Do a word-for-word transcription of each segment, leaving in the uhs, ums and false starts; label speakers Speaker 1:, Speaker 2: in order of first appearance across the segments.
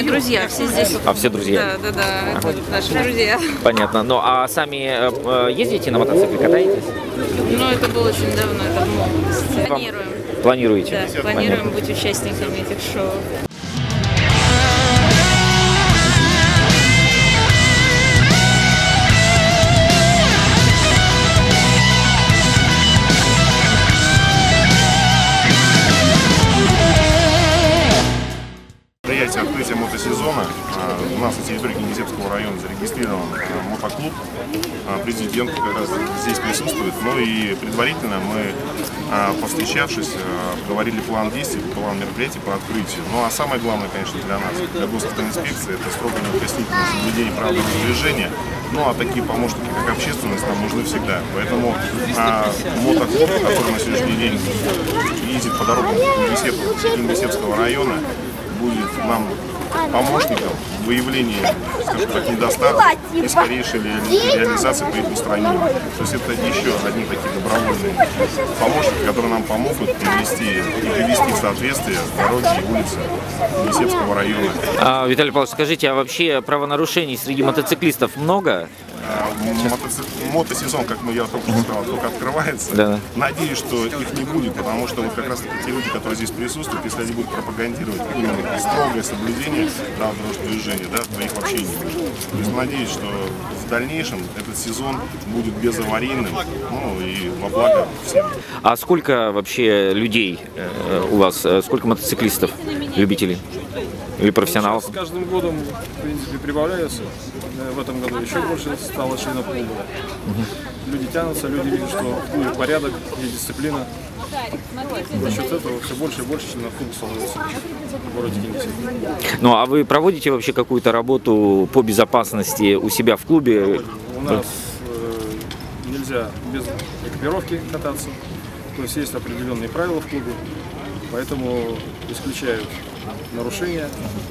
Speaker 1: друзья, все здесь.
Speaker 2: А, все друзья?
Speaker 1: Да, да, да, ага. Наши друзья.
Speaker 2: Понятно. Ну, а сами э, ездите на мотоцикле, катаетесь?
Speaker 1: Ну, это было очень давно, это в молодости. Планируем.
Speaker 2: Планируете?
Speaker 1: Да, планируем Понятно. быть участниками этих шоу.
Speaker 3: Открытие мотосезона. У нас на территории Кингисеппского района зарегистрирован мотоклуб. Президент как раз здесь присутствует. Ну и предварительно мы, повстречавшись, говорили план действий, план мероприятий по открытию. Ну а самое главное, конечно, для нас, для госавтоинспекции, это строго неукоснительное соблюдение правил дорожного движения. Ну а такие помощники, как общественность, нам нужны всегда. Поэтому а, мотоклуб, который на сегодняшний день ездит по дорогам Кингисеппского района, будет нам помощником в выявлении, скажем так, недостатков и скорейшей реализации по их устранению. То есть это еще одни такие добровольные помощники, которые нам помогут привести и привести в соответствие дороги и улицы Кингисеппского района.
Speaker 2: А, Виталий Павлович, скажите, а вообще правонарушений среди мотоциклистов много?
Speaker 3: Мотоци... Мотосезон, как мы, я только что сказал, только открывается. Да. Надеюсь, что их не будет, потому что вот как раз таки те люди, которые здесь присутствуют, если они будут пропагандировать именно строгое соблюдение правил дорожного движения, да, то их вообще не будет. То есть надеюсь, что в дальнейшем этот сезон будет безаварийным, ну и во благо всем.
Speaker 2: А сколько вообще людей э, у вас, сколько мотоциклистов, любителей? Или профессионалов?
Speaker 4: Сейчас с каждым годом, в принципе, прибавляются. В этом году еще больше стало членов клуба. Угу. Люди тянутся, люди видят, что в клубе порядок, есть дисциплина. За счет этого все больше и больше членов клуба становится в городе Кингисепп.
Speaker 2: Ну а вы проводите вообще какую-то работу по безопасности у себя в клубе?
Speaker 4: У нас э, нельзя без экипировки кататься. То есть есть определенные правила в клубе, поэтому исключают нарушения.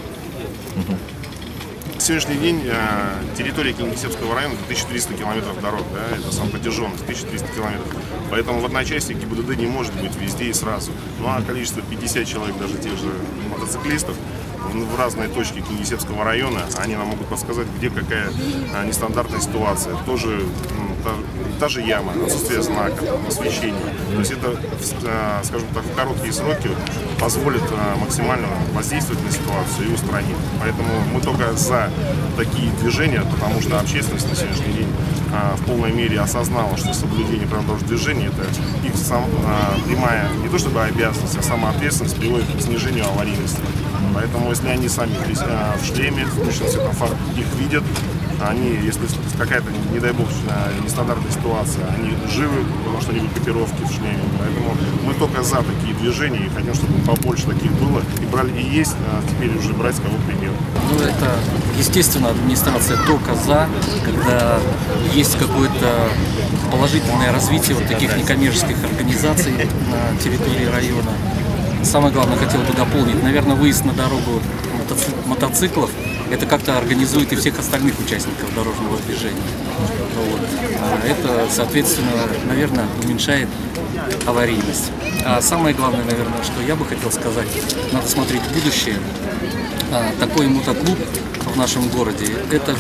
Speaker 3: На сегодняшний день э, территория Кингисеппского района тысяча триста километров дорог, да, это сам протяженность тысяча триста километров. Поэтому в одночасье ГИБДД не может быть везде и сразу. Ну а количество пятьдесят человек, даже тех же мотоциклистов, в разные точки Кингисеппского района, они нам могут подсказать, где какая а, нестандартная ситуация. Тоже ну, та, та же яма, отсутствие знака, там, освещения. То есть это, а, скажем так, в короткие сроки позволит а, максимально воздействовать на ситуацию и устранить. Поэтому мы только за такие движения, потому что общественность на сегодняшний день а, в полной мере осознала, что соблюдение правил дорожного движения — это их сам, а, прямая, не то чтобы обязанность, а сама ответственность приводит к снижению аварийности. Поэтому, если они сами а, в шлеме, включен светофор, их видят, они, если какая-то, не дай бог, нестандартная ситуация, они живы, потому что они в экипировке, в шлеме. Поэтому мы только за такие движения и хотим, чтобы побольше таких было. И брали, и есть, а теперь уже брать с кого пример.
Speaker 5: Ну, это, естественно, администрация только за, когда есть какое-то положительное развитие вот таких некоммерческих организаций на территории района. Самое главное, хотел бы дополнить, наверное, выезд на дорогу мотоциклов, это как-то организует и всех остальных участников дорожного движения. Вот. Это, соответственно, наверное, уменьшает аварийность. А самое главное, наверное, что я бы хотел сказать, надо смотреть в будущее. Такой мотоклуб в нашем городе, это,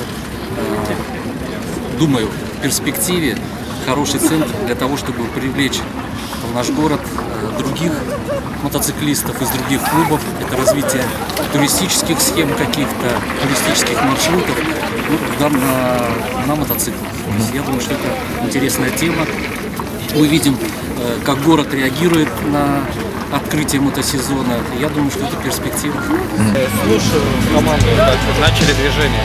Speaker 5: думаю, в перспективе хороший центр для того, чтобы привлечь в наш город других мотоциклистов из других клубов. Это развитие туристических схем каких-то, туристических маршрутов ну, на, на мотоциклах. Я думаю, что это интересная тема. Мы видим, как город реагирует на открытие мотосезона. Я думаю, что это перспектива.
Speaker 4: Слушаю команду, так, начали движение.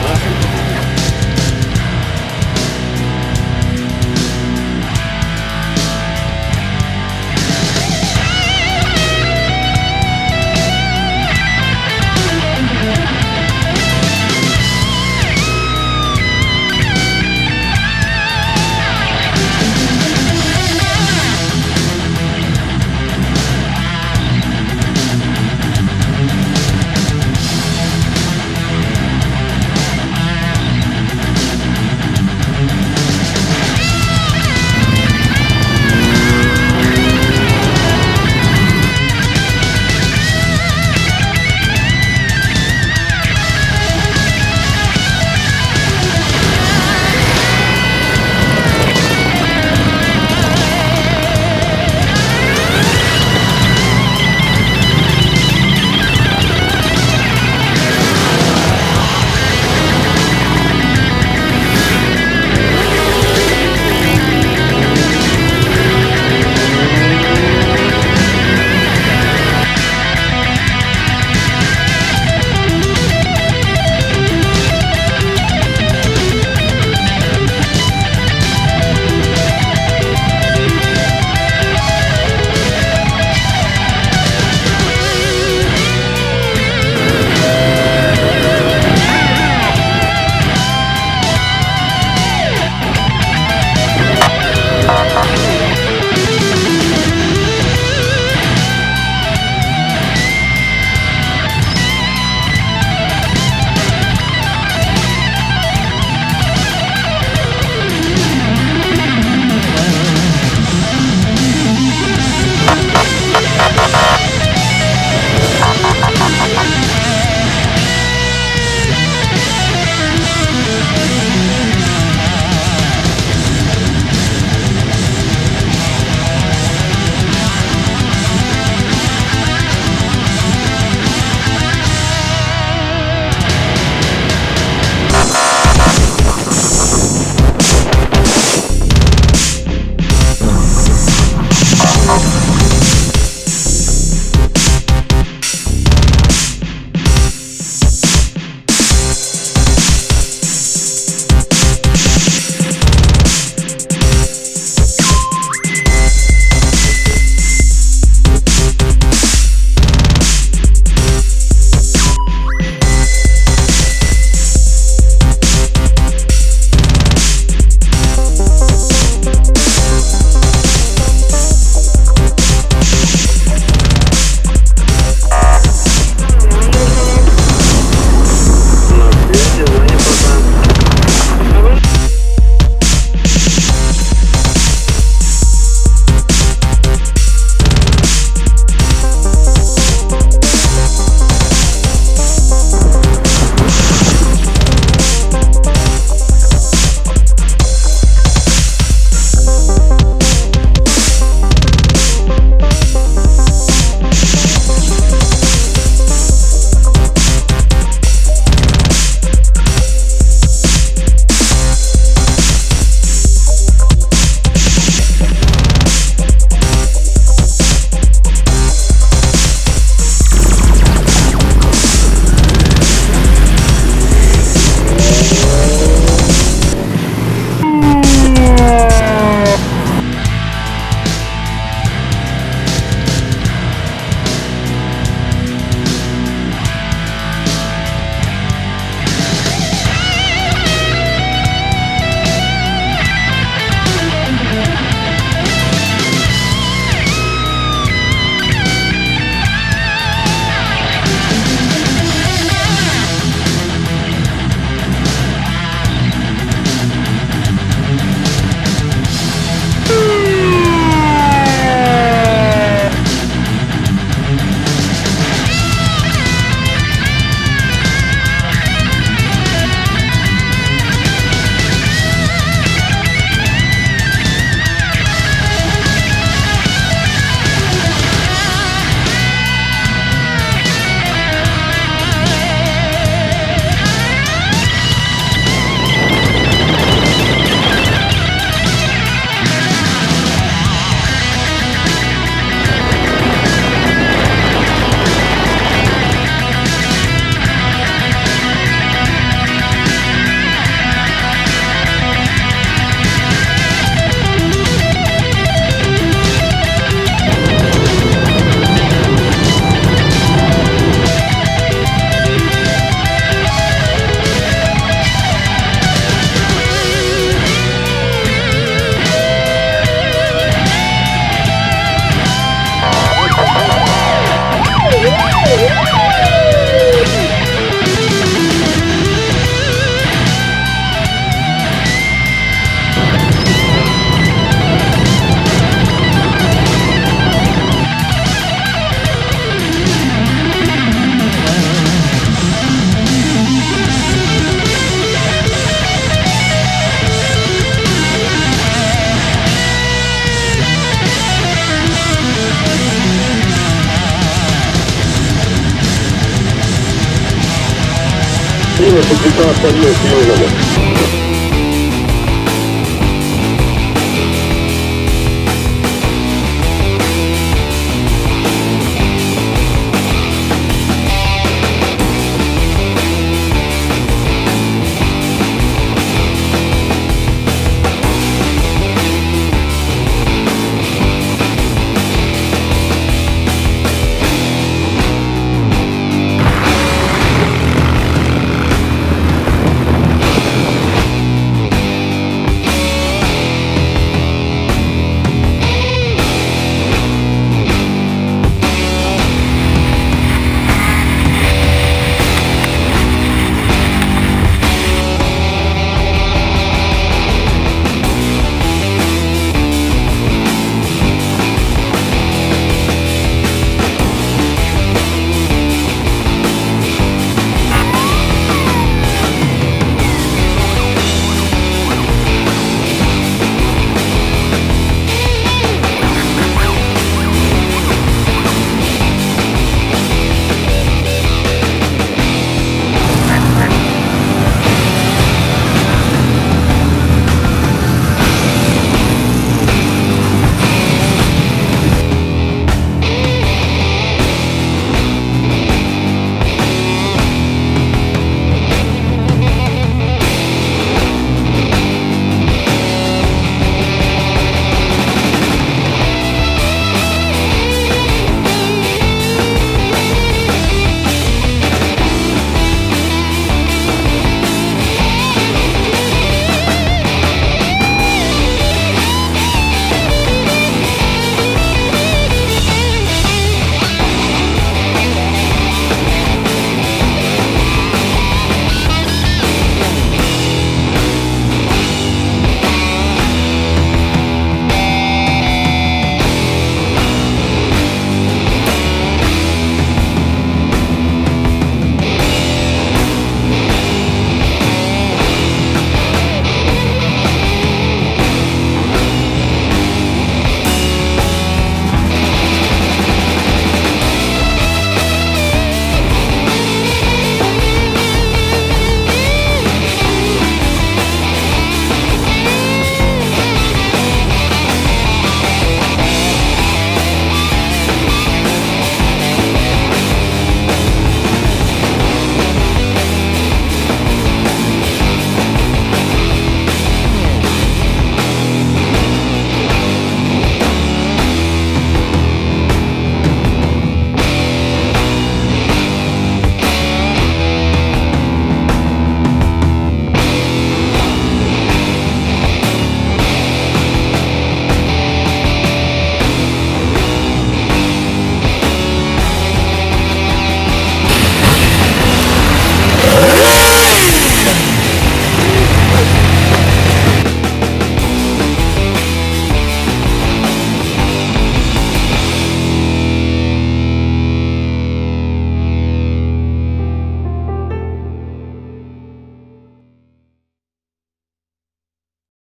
Speaker 6: Субтитраж подъезд Южному.